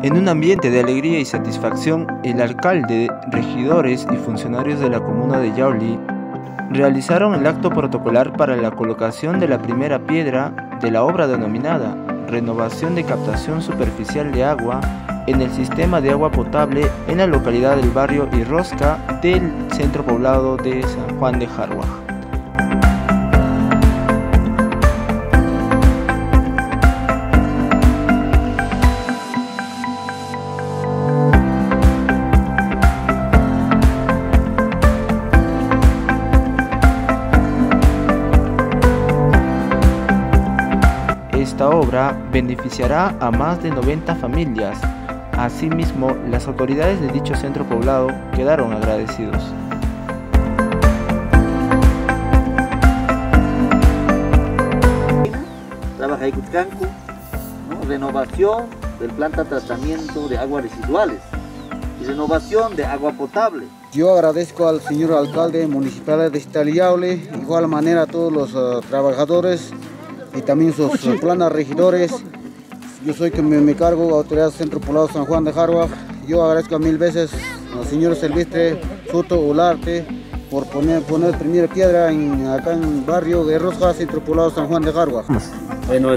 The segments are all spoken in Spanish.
En un ambiente de alegría y satisfacción, el alcalde, regidores y funcionarios de la comuna de Yauli realizaron el acto protocolar para la colocación de la primera piedra de la obra denominada Renovación de Captación Superficial de Agua en el sistema de agua potable en la localidad del barrio Irrosca del centro poblado de San Juan de Jaruaj. Esta obra beneficiará a más de 90 familias. Asimismo, las autoridades de dicho centro poblado quedaron agradecidos. Trabaja Icutcanco, ¿no? Renovación del planta de tratamiento de aguas residuales y renovación de agua potable. Yo agradezco al señor alcalde municipal de Yauli, de igual manera a todos los trabajadores y también sus planas regidores. Yo soy que me cargo autoridad del Centro Poblado San Juan de Jaruaj. Yo agradezco mil veces al señor Silvestre Soto Olarte por poner primera piedra acá en el barrio de Irrosca, Centro Poblado San Juan de Jaruaj. Bueno,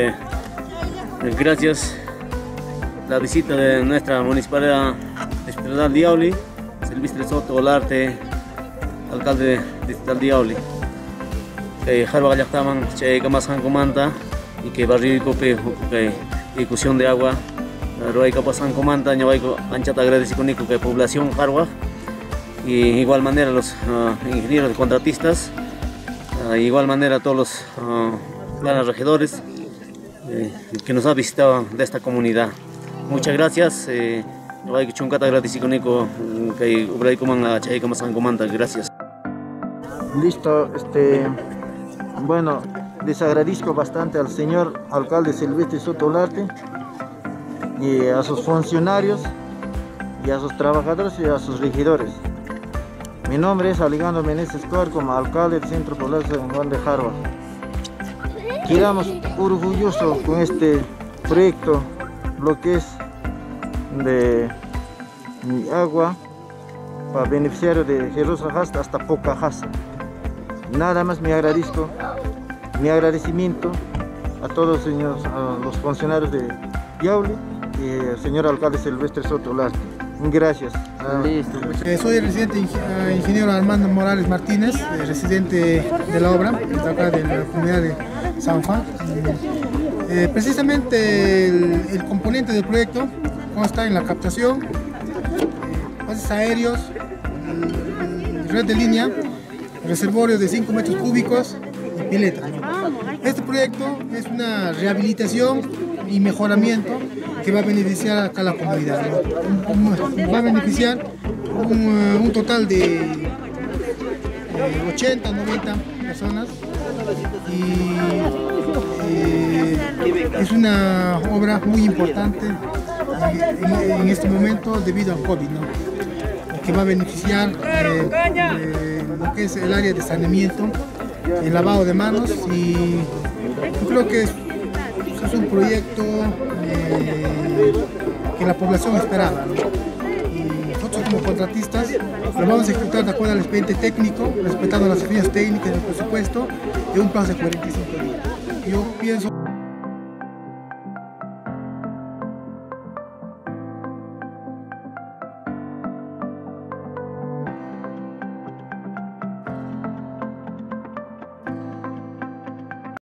gracias la visita de nuestra municipalidad de Yauli, Silvestre Soto Olarte, alcalde de Yauli. Jaruaj Yachtaman, Che Kamasan Comanta, y que barrio Cope, ejecución de agua, Roy Capasan Comanta, Ñabayco, Anchata agradece con que población Jaruaj, y igual manera los ingenieros y contratistas, igual manera todos los planos regidores que nos han visitado de esta comunidad. Muchas gracias. Chuncata agradece con que Ubray Coman, Che Kamasan Comanta, gracias. Listo, bueno, les agradezco bastante al señor alcalde Silvestre Soto Olarte y a sus funcionarios y a sus trabajadores y a sus regidores. Mi nombre es Alejandro Meneses Coar, como alcalde del Centro Poblado de San Juan de Jaruaj. Quedamos orgullosos con este proyecto, lo que es de agua para beneficiario de Irrosca hasta Pocahasa. Nada más me agradezco, mi agradecimiento a todos los funcionarios de Yauli y al señor alcalde Silvestre Soto Olarte. Gracias. Soy el residente ingeniero Armando Morales Martínez, residente de la obra, de acá de la comunidad de San Juan. Precisamente el componente del proyecto consta en la captación, pases aéreos, red de línea, reservorio de 5 metros cúbicos y pileta. Este proyecto es una rehabilitación y mejoramiento que va a beneficiar acá a la comunidad, ¿no? Va a beneficiar un total de 80, 90 personas y es una obra muy importante en este momento debido al COVID, ¿no? Que va a beneficiar lo que es el área de saneamiento, el lavado de manos, y yo creo que es un proyecto que la población esperaba, ¿no? Y nosotros como contratistas lo vamos a ejecutar de acuerdo al expediente técnico, respetando las líneas técnicas del presupuesto, en un plazo de 45 días. Yo pienso